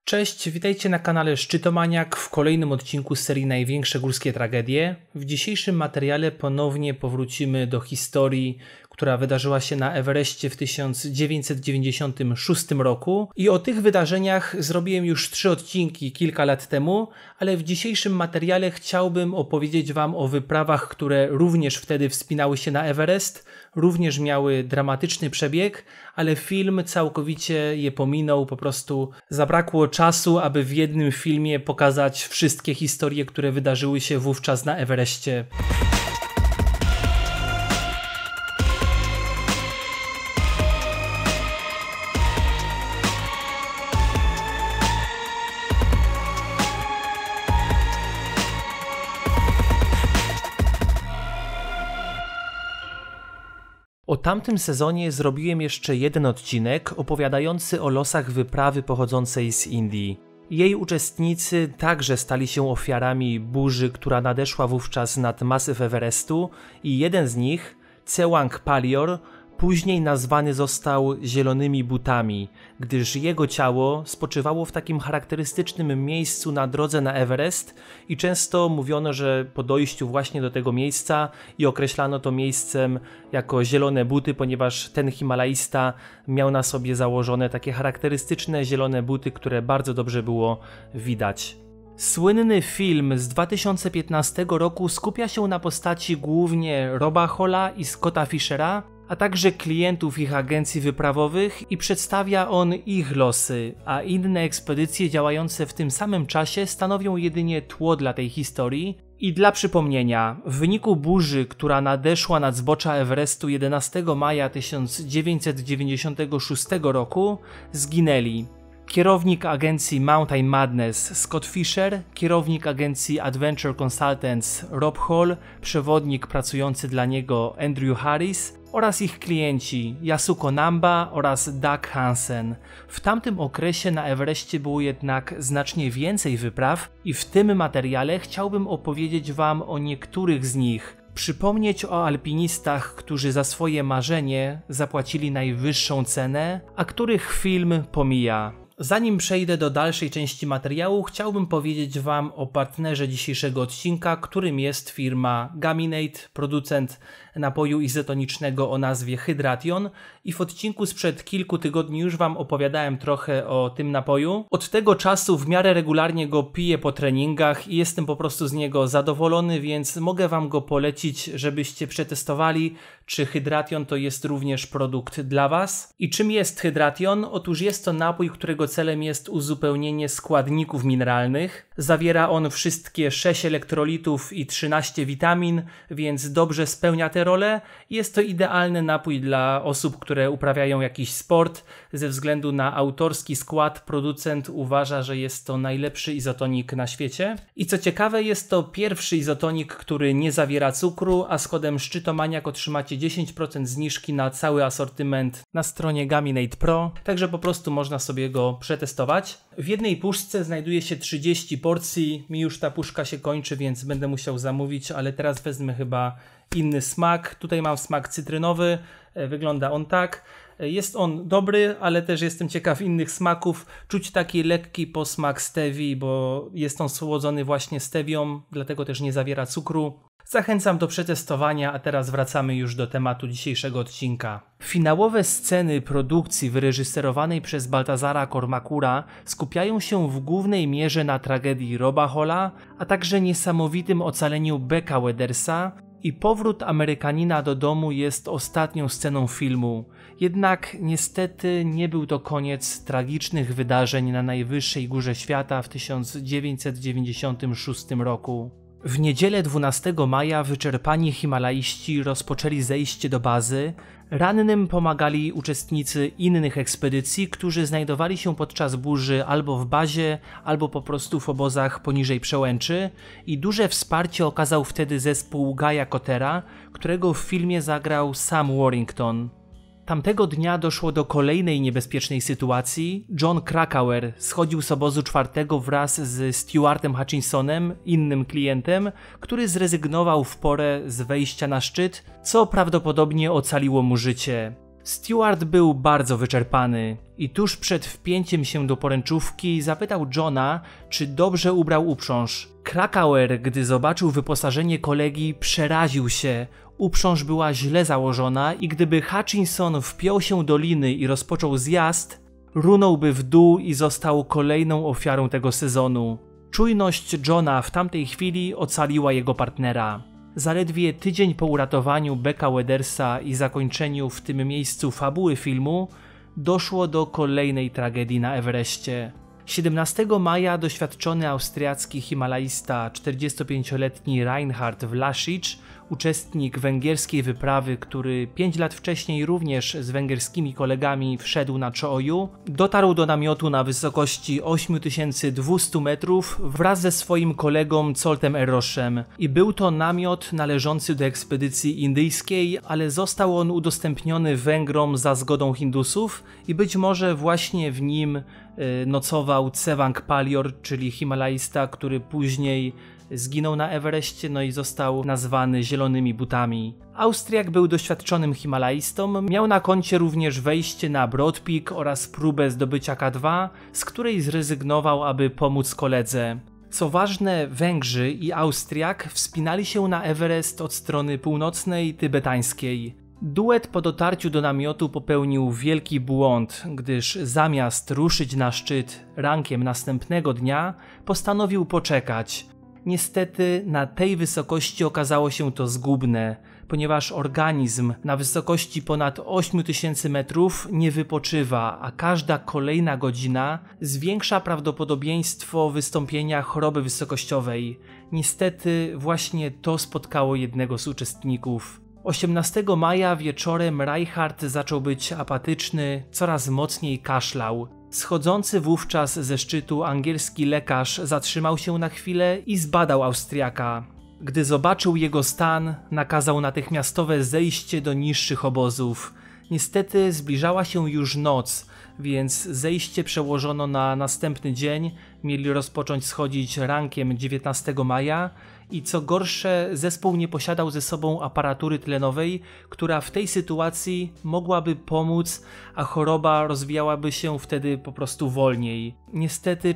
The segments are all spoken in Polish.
Cześć, witajcie na kanale Szczytomaniak w kolejnym odcinku z serii Największe górskie tragedie. W dzisiejszym materiale ponownie powrócimy do historii, która wydarzyła się na Everestie w 1996 roku i o tych wydarzeniach zrobiłem już 3 odcinki kilka lat temu, ale w dzisiejszym materiale chciałbym opowiedzieć Wam o wyprawach, które również wtedy wspinały się na Everest, również miały dramatyczny przebieg, ale film całkowicie je pominął, po prostu zabrakło czasu, aby w jednym filmie pokazać wszystkie historie, które wydarzyły się wówczas na Everestie. O tamtym sezonie zrobiłem jeszcze jeden odcinek opowiadający o losach wyprawy pochodzącej z Indii. Jej uczestnicy także stali się ofiarami burzy, która nadeszła wówczas nad masyw Everestu i jeden z nich, Tsewang Palior, później nazwany został zielonymi butami, gdyż jego ciało spoczywało w takim charakterystycznym miejscu na drodze na Everest i często mówiono, że po dojściu właśnie do tego miejsca i określano to miejscem jako zielone buty, ponieważ ten Himalajista miał na sobie założone takie charakterystyczne zielone buty, które bardzo dobrze było widać. Słynny film z 2015 roku skupia się na postaci głównie Roba Halla i Scotta Fishera, a także klientów ich agencji wyprawowych i przedstawia on ich losy, a inne ekspedycje działające w tym samym czasie stanowią jedynie tło dla tej historii. I dla przypomnienia, w wyniku burzy, która nadeszła nad zbocza Everestu 11 maja 1996 roku, zginęli kierownik agencji Mountain Madness Scott Fisher, kierownik agencji Adventure Consultants Rob Hall, przewodnik pracujący dla niego Andrew Harris oraz ich klienci Yasuko Namba oraz Doug Hansen. W tamtym okresie na Everestie było jednak znacznie więcej wypraw i w tym materiale chciałbym opowiedzieć Wam o niektórych z nich. Przypomnieć o alpinistach, którzy za swoje marzenie zapłacili najwyższą cenę, a których film pomija. Zanim przejdę do dalszej części materiału, chciałbym powiedzieć Wam o partnerze dzisiejszego odcinka, którym jest firma Gaminate, producent napoju izotonicznego o nazwie Hydration, i w odcinku sprzed kilku tygodni już Wam opowiadałem trochę o tym napoju. Od tego czasu w miarę regularnie go piję po treningach i jestem po prostu z niego zadowolony, więc mogę Wam go polecić, żebyście przetestowali, czy Hydration to jest również produkt dla Was. I czym jest Hydration? Otóż jest to napój, którego celem jest uzupełnienie składników mineralnych. Zawiera on wszystkie 6 elektrolitów i 13 witamin, więc dobrze spełnia tę rolę. Jest to idealny napój dla osób, które uprawiają jakiś sport. Ze względu na autorski skład producent uważa, że jest to najlepszy izotonik na świecie. I co ciekawe, jest to pierwszy izotonik, który nie zawiera cukru, a z kodem Szczytomaniak otrzymacie 10% zniżki na cały asortyment na stronie Gaminate Pro, także po prostu można sobie go przetestować. W jednej puszce znajduje się 30 porcji, mi już ta puszka się kończy, więc będę musiał zamówić, ale teraz wezmę chyba inny smak. Tutaj mam smak cytrynowy, wygląda on tak. Jest on dobry, ale też jestem ciekaw innych smaków. Czuć taki lekki posmak stevii, bo jest on słodzony właśnie stewią, dlatego też nie zawiera cukru. Zachęcam do przetestowania, a teraz wracamy już do tematu dzisiejszego odcinka. Finałowe sceny produkcji wyreżyserowanej przez Baltazara Kormakura skupiają się w głównej mierze na tragedii Roba Halla, a także niesamowitym ocaleniu Becka Wedersa, i powrót Amerykanina do domu jest ostatnią sceną filmu. Jednak niestety nie był to koniec tragicznych wydarzeń na najwyższej górze świata w 1996 roku. W niedzielę 12 maja wyczerpani Himalaiści rozpoczęli zejście do bazy. Rannym pomagali uczestnicy innych ekspedycji, którzy znajdowali się podczas burzy albo w bazie, albo po prostu w obozach poniżej przełęczy, i duże wsparcie okazał wtedy zespół Guy'a Cottera, którego w filmie zagrał Sam Warrington. Tamtego dnia doszło do kolejnej niebezpiecznej sytuacji. John Krakauer schodził z obozu 4 wraz z Stuartem Hutchinsonem, innym klientem, który zrezygnował w porę z wejścia na szczyt, co prawdopodobnie ocaliło mu życie. Stewart był bardzo wyczerpany i tuż przed wpięciem się do poręczówki zapytał Johna, czy dobrze ubrał uprząż. Krakauer, gdy zobaczył wyposażenie kolegi, przeraził się. Uprząż była źle założona i gdyby Hutchinson wpiął się do liny i rozpoczął zjazd, runąłby w dół i został kolejną ofiarą tego sezonu. Czujność Johna w tamtej chwili ocaliła jego partnera. Zaledwie tydzień po uratowaniu Becka Wedersa i zakończeniu w tym miejscu fabuły filmu doszło do kolejnej tragedii na Everestie. 17 maja doświadczony austriacki himalaista 45-letni Reinhard Vlasic, uczestnik węgierskiej wyprawy, który 5 lat wcześniej również z węgierskimi kolegami wszedł na Cho-Oyu, dotarł do namiotu na wysokości 8200 metrów wraz ze swoim kolegą Zoltem Eroszem i był to namiot należący do ekspedycji indyjskiej, ale został on udostępniony Węgrom za zgodą Hindusów i być może właśnie w nim nocował Tsewang Palior, czyli himalaista, który później zginął na Everestie, no i został nazwany zielonymi butami. Austriak był doświadczonym himalaistą, miał na koncie również wejście na Broad Peak oraz próbę zdobycia K2, z której zrezygnował, aby pomóc koledze. Co ważne, Węgrzy i Austriak wspinali się na Everest od strony północnej tybetańskiej. Duet po dotarciu do namiotu popełnił wielki błąd, gdyż zamiast ruszyć na szczyt rankiem następnego dnia, postanowił poczekać. Niestety na tej wysokości okazało się to zgubne, ponieważ organizm na wysokości ponad 8000 metrów nie wypoczywa, a każda kolejna godzina zwiększa prawdopodobieństwo wystąpienia choroby wysokościowej. Niestety właśnie to spotkało jednego z uczestników. 18 maja wieczorem Reinhard zaczął być apatyczny, coraz mocniej kaszlał. Schodzący wówczas ze szczytu angielski lekarz zatrzymał się na chwilę i zbadał Austriaka. Gdy zobaczył jego stan, nakazał natychmiastowe zejście do niższych obozów. Niestety zbliżała się już noc, więc zejście przełożono na następny dzień, mieli rozpocząć schodzić rankiem 19 maja i co gorsze, zespół nie posiadał ze sobą aparatury tlenowej, która w tej sytuacji mogłaby pomóc, a choroba rozwijałaby się wtedy po prostu wolniej. Niestety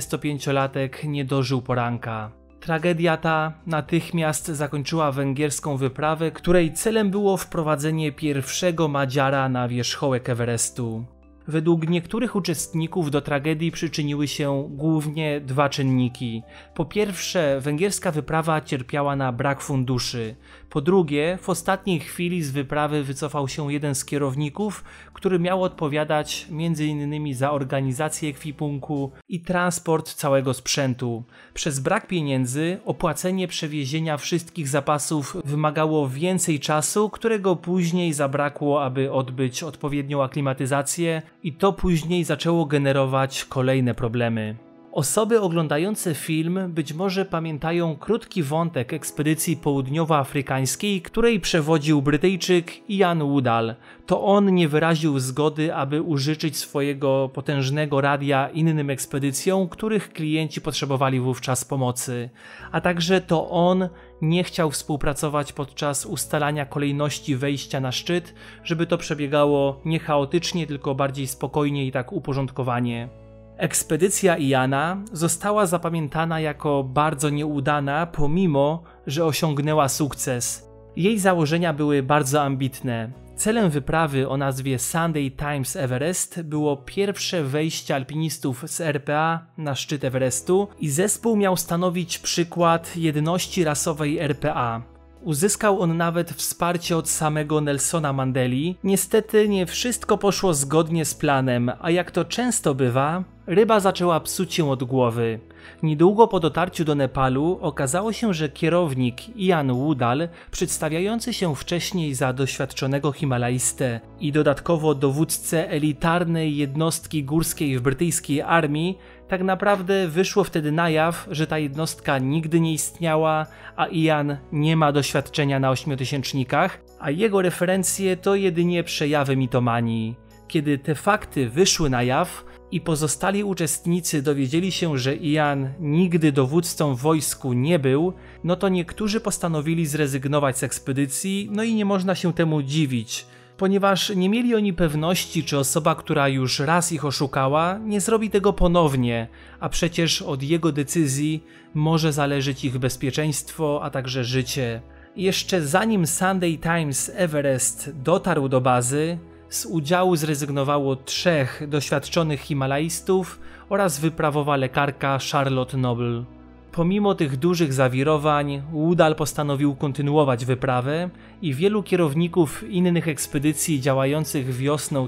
45-latek nie dożył poranka. Tragedia ta natychmiast zakończyła węgierską wyprawę, której celem było wprowadzenie pierwszego Madziara na wierzchołek Everestu. Według niektórych uczestników do tragedii przyczyniły się głównie dwa czynniki. Po pierwsze, węgierska wyprawa cierpiała na brak funduszy. Po drugie, w ostatniej chwili z wyprawy wycofał się jeden z kierowników, który miał odpowiadać m.in. za organizację ekwipunku i transport całego sprzętu. Przez brak pieniędzy opłacenie przewiezienia wszystkich zapasów wymagało więcej czasu, którego później zabrakło, aby odbyć odpowiednią aklimatyzację, i to później zaczęło generować kolejne problemy. Osoby oglądające film być może pamiętają krótki wątek ekspedycji południowoafrykańskiej, której przewodził Brytyjczyk Ian Woodall. To on nie wyraził zgody, aby użyczyć swojego potężnego radia innym ekspedycjom, których klienci potrzebowali wówczas pomocy. A także to on nie chciał współpracować podczas ustalania kolejności wejścia na szczyt, żeby to przebiegało nie chaotycznie, tylko bardziej spokojnie i tak uporządkowanie. Ekspedycja Iana została zapamiętana jako bardzo nieudana, pomimo że osiągnęła sukces. Jej założenia były bardzo ambitne. Celem wyprawy o nazwie Sunday Times Everest było pierwsze wejście alpinistów z RPA na szczyt Everestu i zespół miał stanowić przykład jedności rasowej RPA. Uzyskał on nawet wsparcie od samego Nelsona Mandeli. Niestety nie wszystko poszło zgodnie z planem, a jak to często bywa, ryba zaczęła psuć się od głowy. Niedługo po dotarciu do Nepalu okazało się, że kierownik Ian Woodall, przedstawiający się wcześniej za doświadczonego himalaistę i dodatkowo dowódcę elitarnej jednostki górskiej w brytyjskiej armii, tak naprawdę wyszło wtedy na jaw, że ta jednostka nigdy nie istniała, a Ian nie ma doświadczenia na ośmiotysięcznikach, a jego referencje to jedynie przejawy mitomanii. Kiedy te fakty wyszły na jaw i pozostali uczestnicy dowiedzieli się, że Ian nigdy dowódcą w wojsku nie był, no to niektórzy postanowili zrezygnować z ekspedycji, no i nie można się temu dziwić. ponieważ nie mieli oni pewności, czy osoba, która już raz ich oszukała, nie zrobi tego ponownie, a przecież od jego decyzji może zależeć ich bezpieczeństwo, a także życie. Jeszcze zanim Sunday Times Everest dotarł do bazy, z udziału zrezygnowało 3 doświadczonych himalaistów oraz wyprawowa lekarka Charlotte Noble. Pomimo tych dużych zawirowań, Woodall postanowił kontynuować wyprawę i wielu kierowników innych ekspedycji działających wiosną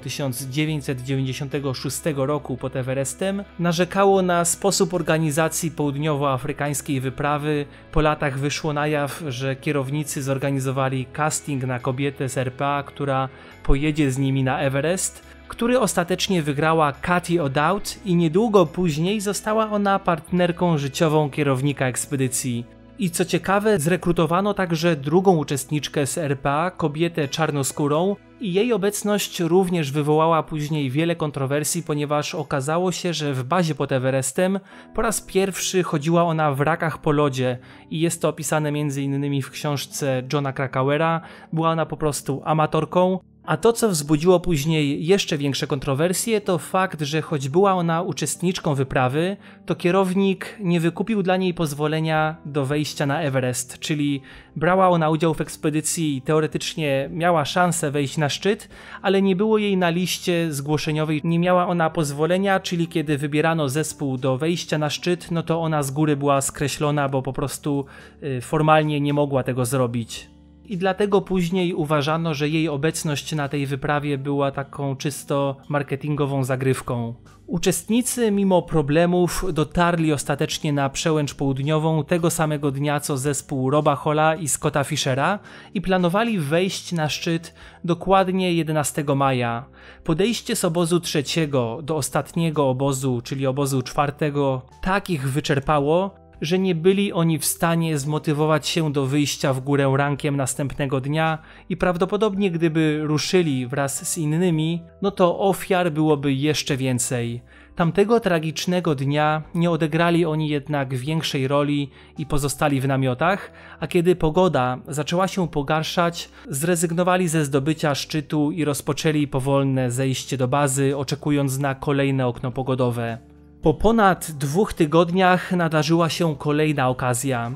1996 roku pod Everestem narzekało na sposób organizacji południowoafrykańskiej wyprawy. Po latach wyszło na jaw, że kierownicy zorganizowali casting na kobietę z RPA, która pojedzie z nimi na Everest, który ostatecznie wygrała Katie O'Dowd i niedługo później została ona partnerką życiową kierownika ekspedycji. I co ciekawe, zrekrutowano także drugą uczestniczkę z RPA, kobietę czarnoskórą, i jej obecność również wywołała później wiele kontrowersji, ponieważ okazało się, że w bazie pod Everestem po raz pierwszy chodziła ona w wrakach po lodzie i jest to opisane m.in. w książce Johna Krakauera. Była ona po prostu amatorką. A to, co wzbudziło później jeszcze większe kontrowersje, to fakt, że choć była ona uczestniczką wyprawy, to kierownik nie wykupił dla niej pozwolenia do wejścia na Everest, czyli brała ona udział w ekspedycji i teoretycznie miała szansę wejść na szczyt, ale nie było jej na liście zgłoszeniowej, nie miała ona pozwolenia, czyli kiedy wybierano zespół do wejścia na szczyt, no to ona z góry była skreślona, bo po prostu formalnie nie mogła tego zrobić. I dlatego później uważano, że jej obecność na tej wyprawie była taką czysto marketingową zagrywką. Uczestnicy mimo problemów dotarli ostatecznie na przełęcz południową tego samego dnia co zespół Roba Halla i Scotta Fischera i planowali wejść na szczyt dokładnie 11 maja. Podejście z obozu 3 do ostatniego obozu, czyli obozu 4, tak ich wyczerpało, że nie byli oni w stanie zmotywować się do wyjścia w górę rankiem następnego dnia i prawdopodobnie gdyby ruszyli wraz z innymi, no to ofiar byłoby jeszcze więcej. Tamtego tragicznego dnia nie odegrali oni jednak większej roli i pozostali w namiotach, a kiedy pogoda zaczęła się pogarszać, zrezygnowali ze zdobycia szczytu i rozpoczęli powolne zejście do bazy, oczekując na kolejne okno pogodowe. Po ponad 2 tygodniach nadarzyła się kolejna okazja.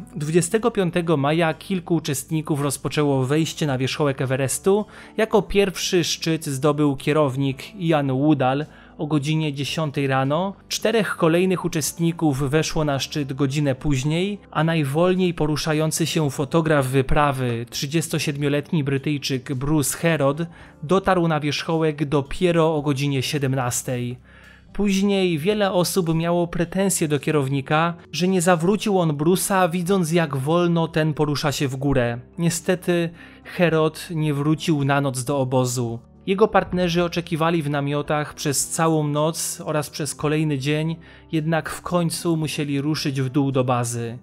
25 maja kilku uczestników rozpoczęło wejście na wierzchołek Everestu. Jako pierwszy szczyt zdobył kierownik Ian Woodall o godzinie 10 rano. 4 kolejnych uczestników weszło na szczyt godzinę później, a najwolniej poruszający się fotograf wyprawy, 37-letni Brytyjczyk Bruce Herod, dotarł na wierzchołek dopiero o godzinie 17. Później wiele osób miało pretensje do kierownika, że nie zawrócił on Bruce'a, widząc jak wolno ten porusza się w górę. Niestety Herod nie wrócił na noc do obozu. Jego partnerzy oczekiwali w namiotach przez całą noc oraz przez kolejny dzień, jednak w końcu musieli ruszyć w dół do bazy.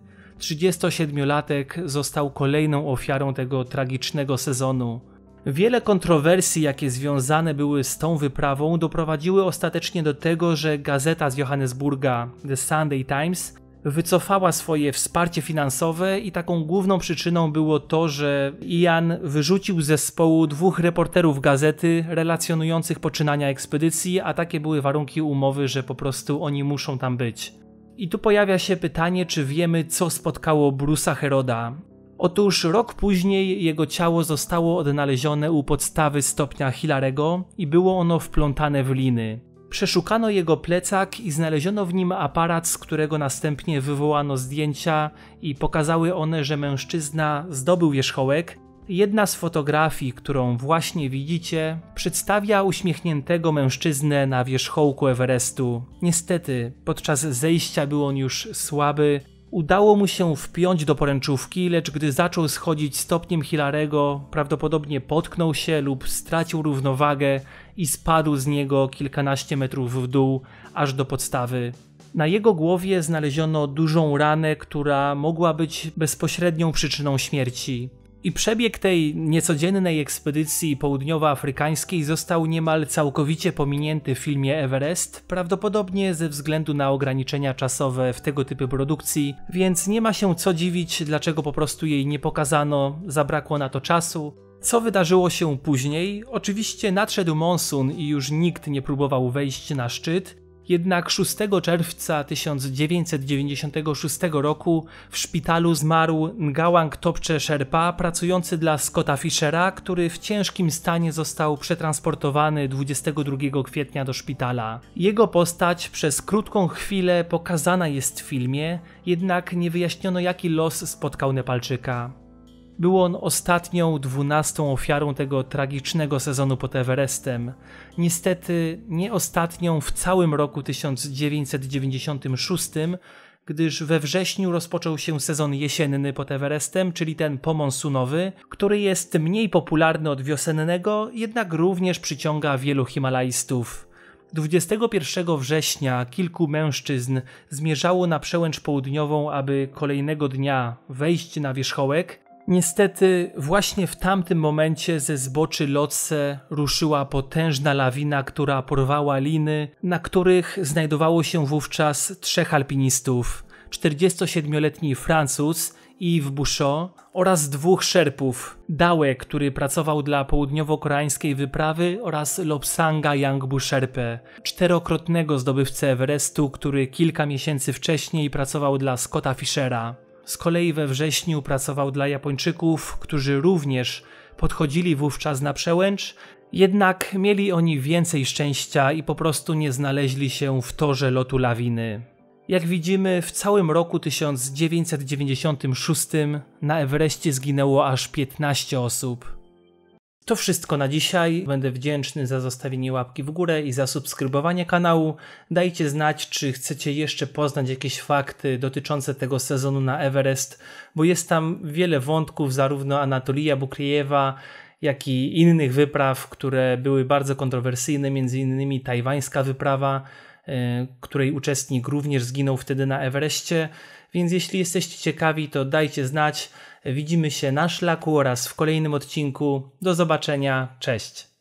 37-latek został kolejną ofiarą tego tragicznego sezonu. Wiele kontrowersji, jakie związane były z tą wyprawą, doprowadziły ostatecznie do tego, że gazeta z Johannesburga, The Sunday Times, wycofała swoje wsparcie finansowe i taką główną przyczyną było to, że Ian wyrzucił z zespołu 2 reporterów gazety relacjonujących poczynania ekspedycji, a takie były warunki umowy, że po prostu oni muszą tam być. I tu pojawia się pytanie, czy wiemy, co spotkało Bruce'a Heroda. Otóż rok później jego ciało zostało odnalezione u podstawy stopnia Hilarego i było ono wplątane w liny. Przeszukano jego plecak i znaleziono w nim aparat, z którego następnie wywołano zdjęcia i pokazały one, że mężczyzna zdobył wierzchołek. Jedna z fotografii, którą właśnie widzicie, przedstawia uśmiechniętego mężczyznę na wierzchołku Everestu. Niestety, podczas zejścia był on już słaby. Udało mu się wpiąć do poręczówki, lecz gdy zaczął schodzić stopniem Hilarego, prawdopodobnie potknął się lub stracił równowagę i spadł z niego kilkanaście metrów w dół, aż do podstawy. Na jego głowie znaleziono dużą ranę, która mogła być bezpośrednią przyczyną śmierci. I przebieg tej niecodziennej ekspedycji południowoafrykańskiej został niemal całkowicie pominięty w filmie Everest, prawdopodobnie ze względu na ograniczenia czasowe w tego typu produkcji, więc nie ma się co dziwić, dlaczego po prostu jej nie pokazano, zabrakło na to czasu. Co wydarzyło się później? Oczywiście nadszedł monsun i już nikt nie próbował wejść na szczyt, jednak 6 czerwca 1996 roku w szpitalu zmarł Ngawang Topche Sherpa, pracujący dla Scotta Fishera, który w ciężkim stanie został przetransportowany 22 kwietnia do szpitala. Jego postać przez krótką chwilę pokazana jest w filmie, jednak nie wyjaśniono, jaki los spotkał Nepalczyka. Był on ostatnią, 12. ofiarą tego tragicznego sezonu pod Everestem. Niestety nie ostatnią w całym roku 1996, gdyż we wrześniu rozpoczął się sezon jesienny pod Everestem, czyli ten pomonsunowy, który jest mniej popularny od wiosennego, jednak również przyciąga wielu himalajstów. 21 września kilku mężczyzn zmierzało na przełęcz południową, aby kolejnego dnia wejść na wierzchołek. Niestety właśnie w tamtym momencie ze zboczy Lhotse ruszyła potężna lawina, która porwała liny, na których znajdowało się wówczas 3 alpinistów. 47-letni Francuz Yves Bouchot oraz 2 szerpów, Dawe, który pracował dla południowo-koreańskiej wyprawy, oraz Lobsanga Yangbu Sherpę, 4-krotnego zdobywcę Everestu, który kilka miesięcy wcześniej pracował dla Scotta Fishera. Z kolei we wrześniu pracował dla Japończyków, którzy również podchodzili wówczas na przełęcz, jednak mieli oni więcej szczęścia i po prostu nie znaleźli się w torze lotu lawiny. Jak widzimy, w całym roku 1996 na Everestie zginęło aż 15 osób. To wszystko na dzisiaj. Będę wdzięczny za zostawienie łapki w górę i za subskrybowanie kanału. Dajcie znać, czy chcecie jeszcze poznać jakieś fakty dotyczące tego sezonu na Everest, bo jest tam wiele wątków, zarówno Anatolija Bukrejewa, jak i innych wypraw, które były bardzo kontrowersyjne, m.in. tajwańska wyprawa, której uczestnik również zginął wtedy na Everestie, więc jeśli jesteście ciekawi, to dajcie znać. Widzimy się na szlaku oraz w kolejnym odcinku. Do zobaczenia, cześć!